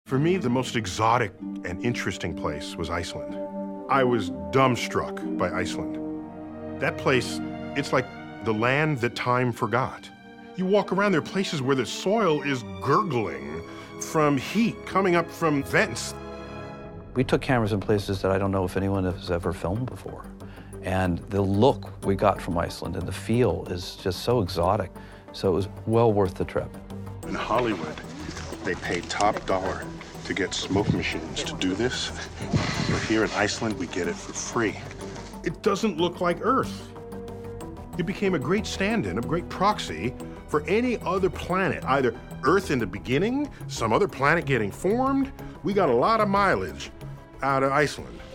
For me, the most exotic and interesting place was Iceland. I was dumbstruck by Iceland. That place, it's like the land that time forgot. You walk around, there are places where the soil is gurgling from heat coming up from vents. We took cameras in places that I don't know if anyone has ever filmed before. And the look we got from Iceland and the feel is just so exotic. So it was well worth the trip. In Hollywood, they pay top dollar to get smoke machines to do this. But here in Iceland, we get it for free. It doesn't look like Earth. It became a great stand-in, a great proxy for any other planet, either Earth in the beginning, some other planet getting formed. We got a lot of mileage out of Iceland.